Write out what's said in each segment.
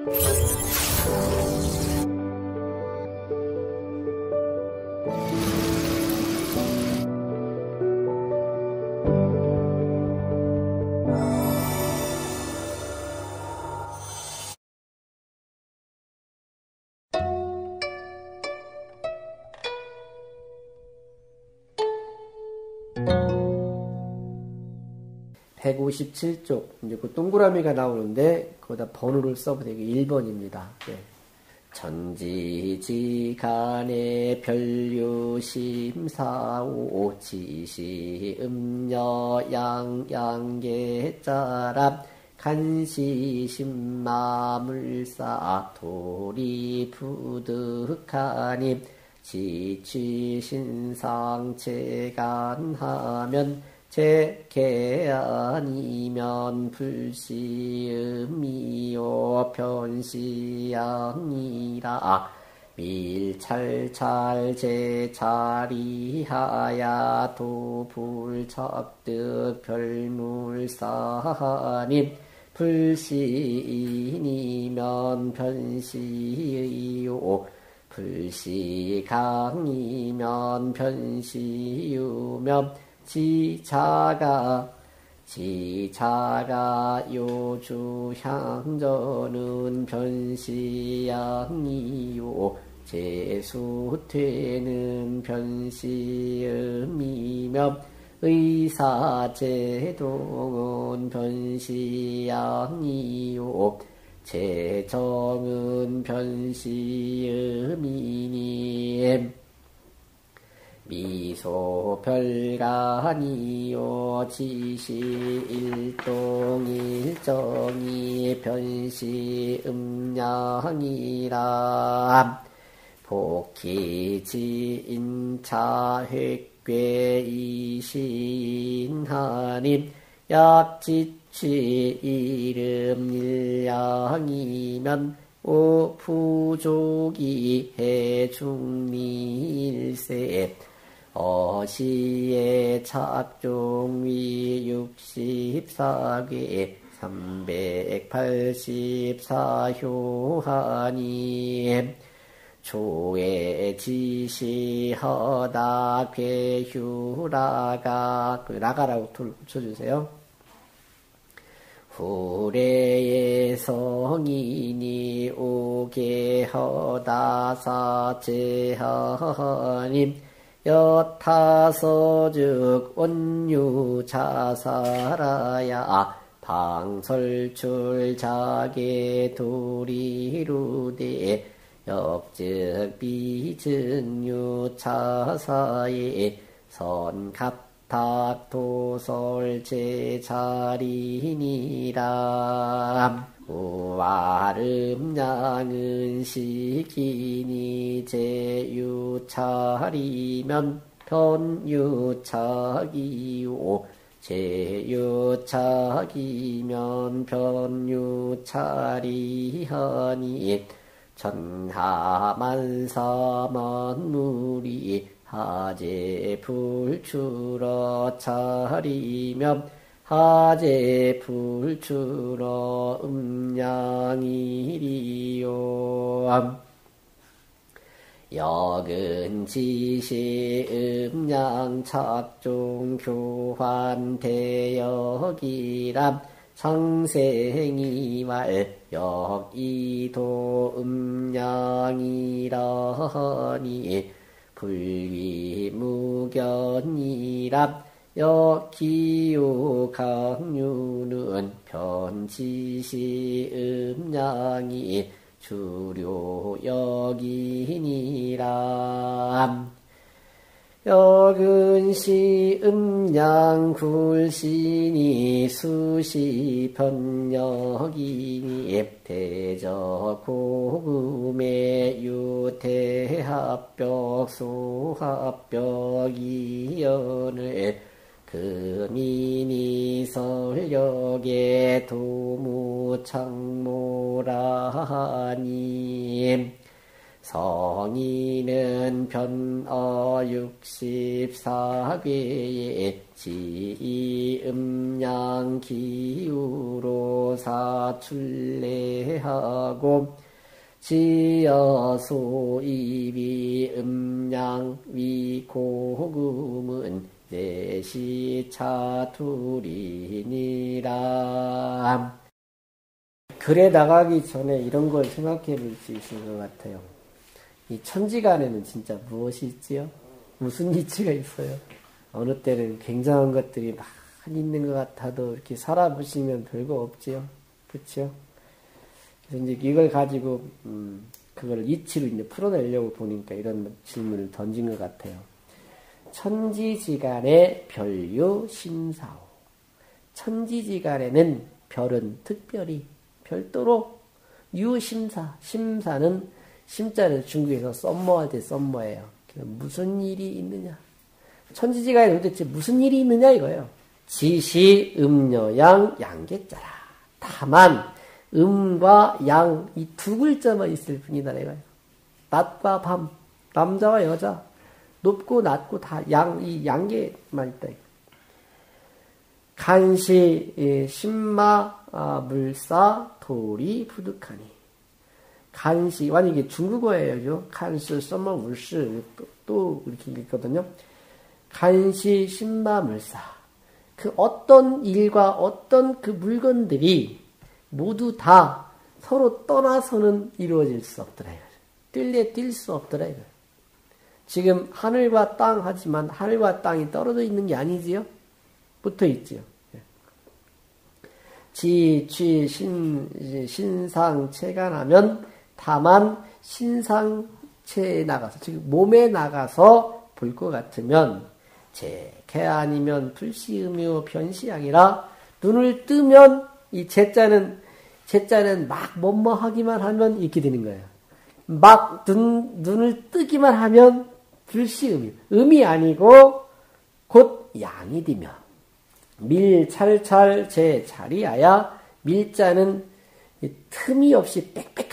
(157쪽) 이제 그 동그라미가 나오는데 거기다 번호를 써보세요. 1번입니다. 네. 천지지간의 별유심사오 지시음여양양계자랍 간시심마물사 도리부득하니 지취신상체간하면 제개아니면 불시음이요 변시양이라 밀찰찰 제자리하야 도불착득 별물사님 불시인이면 변시요 불시강이면 변시유면 지자가 요주향전은 변시양이요 제수퇴는 변시음이며 의사제동은 변시양이요 제정은 변시음이니 미소별간이요 지시일동일정이 변시음양이라 복희지인차획괴이신하님 약지취 이름일양이면 오부족이 해중리일세 어시의 착종위 64개 384효하니 조의 지시허다 괴휴라가 그 라가라고 붙여주세요. 후래의 성인이 오게허다 사제하님 여타서즉 원유자사라야 방설출 자계 도리루대 역즉 비증유차사에 선갑탁 도설제자리니라 우아름양은 시기니 제유차리면 변유차기요 제유차기면 변유차리하니 천하만사만물이 하제불출어 차리면 하제불출어 음양이리요 역은지시 음양착종 교환대역이람 상생이말 역이도 음양이라니 불위무견이람 역기요 강유는 변지시 음양이 주료역이니라 역은시 음양굴신이 수시 변역이니 대저고금의 유태합벽 소합벽이연을 금인이 설역의 도무창모라니 성인은 변어 64괴의 지음양기우로 모사 출래하고 지어소 입이 음양 위고금은 내시차 둘이니라. 글에 나가기 전에 이런 걸 생각해 볼 수 있을 것 같아요. 이 천지간에는 진짜 무엇이 있지요? 무슨 이치가 있어요? 어느 때는 굉장한 것들이 많이 있는 것 같아도 이렇게 살아보시면 별거 없지요? 그렇죠? 그래서 이제 이걸 가지고 그걸 이치로 이제 풀어내려고 보니까 이런 질문을 던진 것 같아요. 천지지간의 별유 심사오. 천지지간에는 별은 특별히 별도로 유심사. 심사는 심자는 중국에서 썸머할 때 썸머예요. 무슨 일이 있느냐? 천지지간에 도대체 무슨 일이 있느냐 이거예요. 지시 음녀양 양계자라. 다만 음과 양 이 두 글자만 있을 뿐이다 이거예요. 낮과 밤, 남자와 여자, 높고 낮고 다 이 양계만 있다. 간시 신마 물사 돌이 부득하니. 간시 완전 이게 중국어예요. 간시 선머 물시 또 이렇게 읽거든요. 간시 신마 물사. 그 어떤 일과 어떤 그 물건들이 모두 다 서로 떠나서는 이루어질 수 없더라. 뛸래 뛸 수 없더라. 지금 하늘과 땅 하지만 하늘과 땅이 떨어져 있는 게 아니지요? 붙어 있지요. 지, 취, 신상체가 나면 다만 신상체에 나가서, 즉 몸에 나가서 볼 것 같으면 개 아니면 불시음요 변시양이라 눈을 뜨면 이 제자는 막 뭐뭐하기만 하면 이렇게 되는 거예요. 막 눈을 뜨기만 하면 불시음이 음이 아니고 곧 양이 되며 밀찰찰 제 자리하야 밀자는 틈이 없이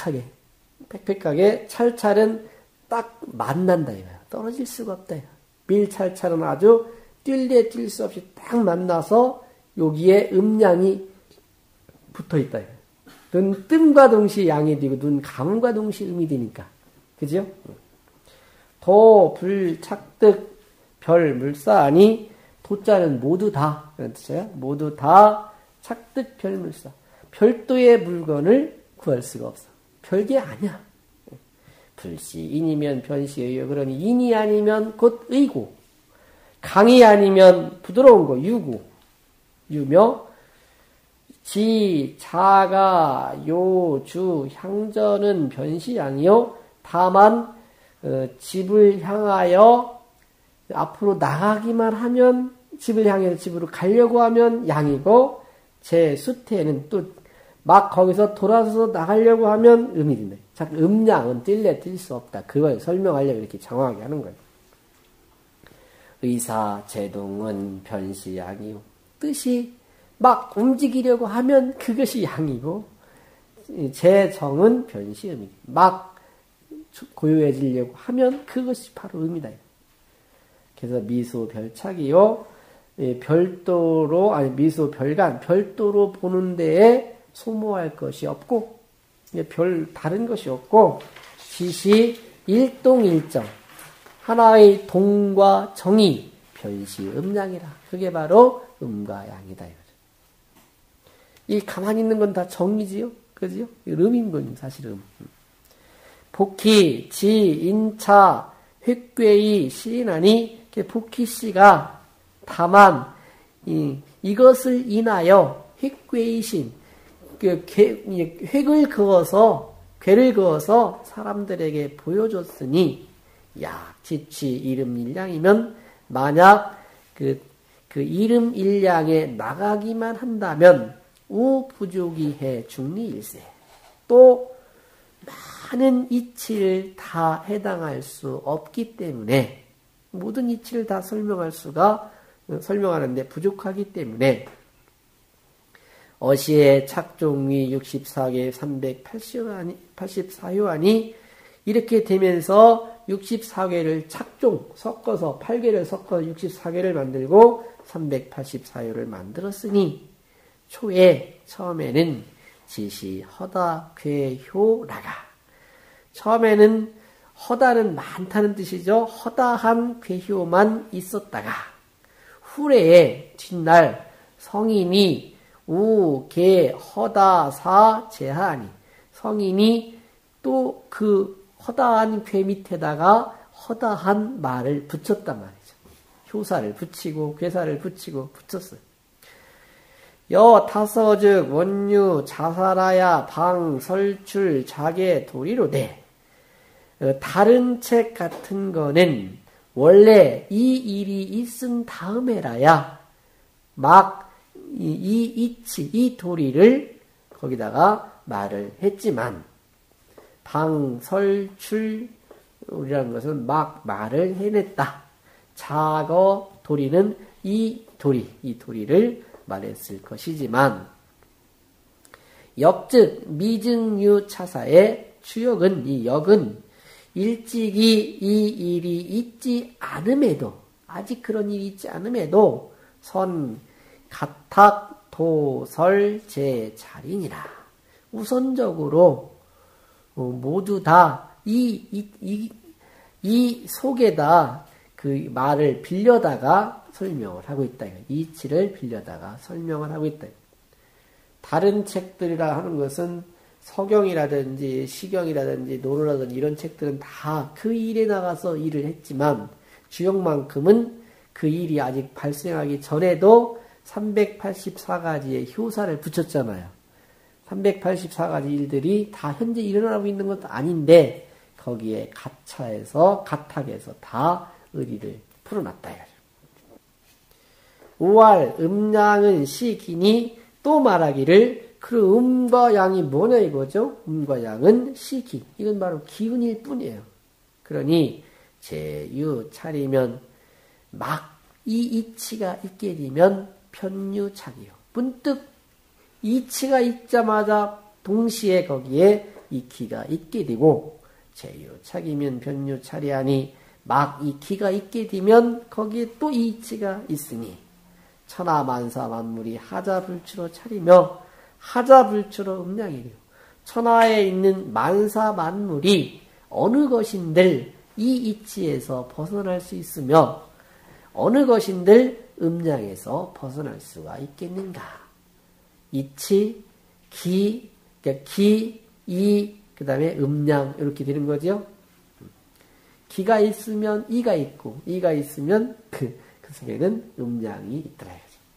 빽빽하게 찰찰은 딱 만난다 이거야. 떨어질 수가 없다 이거야. 밀찰찰은 아주 뛸래 뛸 수 없이 딱 만나서 여기에 음양이 붙어있다 이거야. 눈 뜸과 동시에 양이 되고 눈 감음과 동시에 음이 되니까 그죠? 도, 불, 착득, 별, 물사하니 도자는 모두 다 그런 뜻이에요. 모두 다 착득, 별, 물사. 별도의 물건을 구할 수가 없어. 별게 아니야. 불시, 인이면 변시예요. 그러니 인이 아니면 곧 의고, 강이 아니면 부드러운 거, 유며, 지, 자가, 요, 주, 향전은 변시양이요. 다만 집을 향하여 앞으로 나가기만 하면 집을 향해서 집으로 가려고 하면 양이고 제 수태에는 또 막 거기서 돌아서서 나가려고 하면 음이 된다. 자, 음양은 뛸래 뛸 수 없다. 그걸 설명하려고 이렇게 정확하게 하는 거예요. 의사 제동은 변시양이요. 뜻이 막 움직이려고 하면 그것이 양이고 제정은 변시음이 막 고요해지려고 하면 그것이 바로 음이다. 그래서 미소 별착이요. 별도로 미소 별간 별도로 보는 데에 소모할 것이 없고 다른 것이 없고 지시 일동일정 하나의 동과 정이 변시 음양이라. 그게 바로 음과 양이다. 이 가만히 있는 건 다 정이지요? 그죠? 음인 건 사실 음. 복희, 지, 인차, 획괴의 시인하니 복희씨가 다만 이것을 인하여 획괴의 신, 획을 그어서 괴를 그어서 사람들에게 보여줬으니 야, 지치 이름 일량이면 만약 그 이름 일량에 나가기만 한다면 우부족이 해 중리일세 또 많은 이치를 다 해당할 수 없기 때문에 모든 이치를 다 설명하는데 부족하기 때문에 어시의 착종위 64개 384효안이 이렇게 되면서 64개를 섞어서 8개를 섞어서 64개를 만들고 384효를 만들었으니 초에 처음에는 지시 허다 괴효라가 처음에는 허다는 많다는 뜻이죠. 허다한 괴효만 있었다가 후래에 뒷날 성인이 우, 개, 허다, 사, 제하니 성인이 또 그 허다한 괴 밑에다가 허다한 말을 붙였단 말이죠. 효사를 붙이고 괴사를 붙이고 붙였어요. 여 타서즉 원유 자사라야 방 설출 자계 도리로되 다른 책 같은 거는 원래 이 일이 있은 다음에라야 막 이 도리를 거기다가 말을 했지만 방설출이라는 것은 막 말을 해냈다. 자거 도리는 이 도리를 말했을 것이지만 역즉 미증유 차사의 추역은 이 역은 일찍이 이 일이 있지 않음에도 아직 그런 일이 있지 않음에도 선 가탁 도설 제자린이라 우선적으로 모두 다 이 속에다 그 말을 빌려다가 설명을 하고 있다. 이치를 빌려다가 설명을 하고 있다. 다른 책들이라 하는 것은 서경이라든지 시경이라든지 노루라든지 이런 책들은 다 그 일에 나가서 일을 했지만 주역만큼은 그 일이 아직 발생하기 전에도 384가지의 효사를 붙였잖아요. 384가지 일들이 다 현재 일어나고 있는 것도 아닌데 거기에 가탁에서 다 의리를 풀어놨다. 5월 음양은 시기니 또 말하기를 그 음과 양이 뭐냐 이거죠. 음과 양은 시기. 이건 바로 기운일 뿐이에요. 그러니 제유 차리면 막 이 이치가 있게 되면 편유착이요. 문득 이치가 있자마자 동시에 거기에 이 기가 있게 되고 제유착이면 편유차리하니 막 이 기가 있게 되면 거기에 또 이 이치가 있으니 천하만사 만물이 하자불추로 차리며 하자불추로 음양이래요. 천하에 있는 만사 만물이 어느 것인들 이 이치에서 벗어날 수 있으며 어느 것인들 음양에서 벗어날 수가 있겠는가. 이치, 기, 그러니까 기, 이, 그 다음에 음양 이렇게 되는 거죠. 기가 있으면 이가 있고 이가 있으면 그 속에는 음양이 있더라.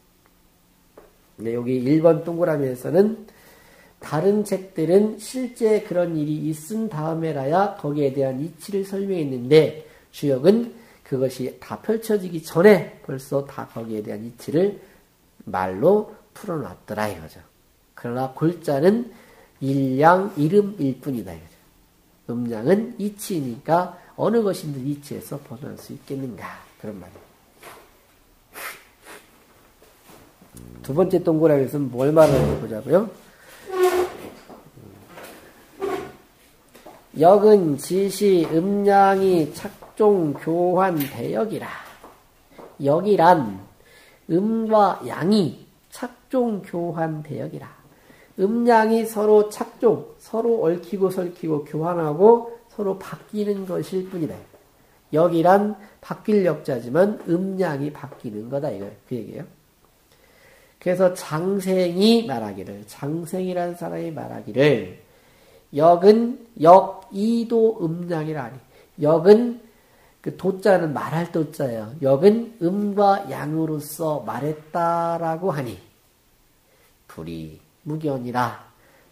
근데 여기 1번 동그라미에서는 다른 책들은 실제 그런 일이 있은 다음에라야 거기에 대한 이치를 설명했는데 주역은 그것이 다 펼쳐지기 전에 벌써 다 거기에 대한 이치를 말로 풀어놨더라 이거죠. 그러나 골자는 일양 이름일 뿐이다 이거죠. 음양은 이치니까 어느 것인들 이치에서 벗어날 수 있겠는가 그런 말이에요. 두 번째 동그라미에서는 뭘 말하는지 보자고요. 역은 지시 음양이 착종 교환 대역이라. 역이란 음과 양이 착종 교환 대역이라. 음양이 서로 착종, 서로 얽히고 설키고 교환하고 서로 바뀌는 것일 뿐이다. 역이란 바뀔 역자지만 음양이 바뀌는 거다 이거 그 얘기예요. 그래서 장생이 말하기를, 장생이라는 사람이 말하기를 역은 역이도 음양이라 하니 역은 그 도자는 말할 도자예요. 역은 음과 양으로서 말했다라고 하니 불이 무견이라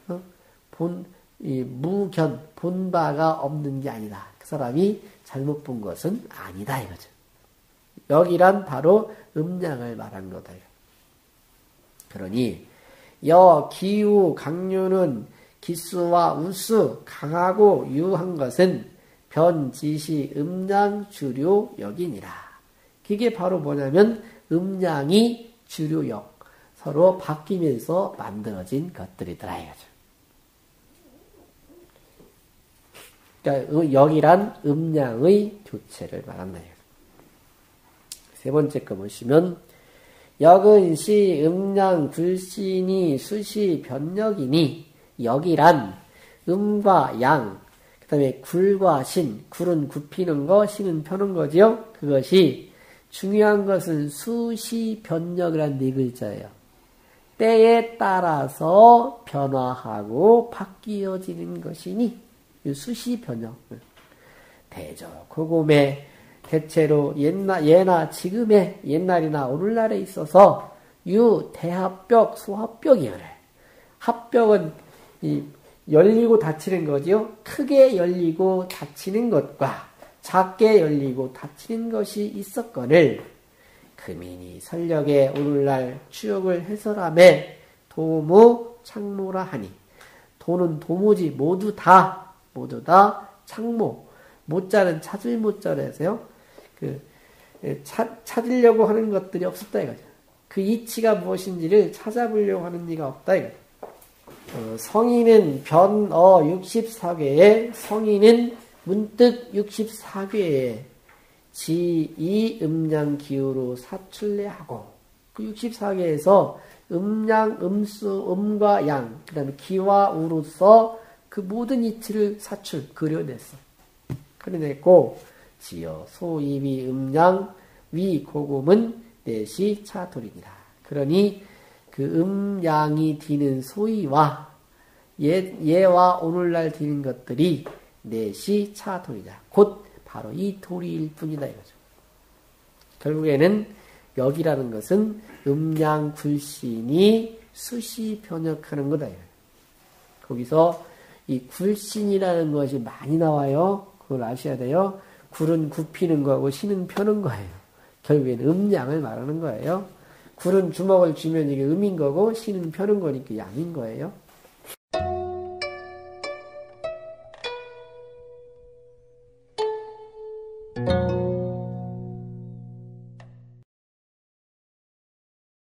무견 본바가 없는 게 아니다. 그 사람이 잘못 본 것은 아니다 이거죠. 역이란 바로 음양을 말한 거다. 그러니 여 기우 강류는 기수와 우수 강하고 유한 것은 변지시 음양 주류 역이니라. 그게 바로 뭐냐면 음양이 주류역 서로 바뀌면서 만들어진 것들이더라 이거죠. 그러니까 역이란 음양의 교체를 말한다. 세 번째 거 보시면 역은 시 음양 굴신이 수시 변역이니 역이란 음과 양, 그 다음에 굴과 신, 굴은 굽히는 거, 신은 펴는 거지요. 그것이 중요한 것은 수시 변역이란 네 글자예요. 때에 따라서 변화하고 바뀌어지는 것이니 수시 변역. 대저 고금에 대체로 예나 지금의 옛날이나 오늘날에 있어서 대합벽, 소합벽이래. 합벽은 열리고 닫히는 거지요. 크게 열리고 닫히는 것과 작게 열리고 닫히는 것이 있었거늘 금인이 설력에 오늘날 추역을 해설함에 도무 창모라 하니 도는 도무지 모두 다 창모. 모자는 찾을 모자라서요. 찾으려고 하는 것들이 없었다 이거죠. 그 이치가 무엇인지를 찾아보려고 하는 이가 없다 이거죠. 성인은 변어 64괴에 성인은 문득 64괴에 지이 음양 기후로 사출례하고 그 64괴에서 음양, 음수, 음과 양, 그 다음에 기와 우로서 그 모든 이치를 그려냈어. 그려냈고 지어 소입이 음양 위 고금은 넷이 차돌이니라. 그러니 그 음양이 디는 소위와 예와 오늘날 디는 것들이 넷이 차돌이다. 곧 바로 이 도리일 뿐이다 이거죠. 결국에는 역이라는 것은 음양 굴신이 수시 변역하는 거다. 거기서 이 굴신이라는 것이 많이 나와요. 그걸 아셔야 돼요. 굴은 굽히는 거고 신은 펴는 거예요. 결국에는 음양을 말하는 거예요. 굴은 주먹을 쥐면 이게 음인 거고 신은 펴는 거니까 양인 거예요.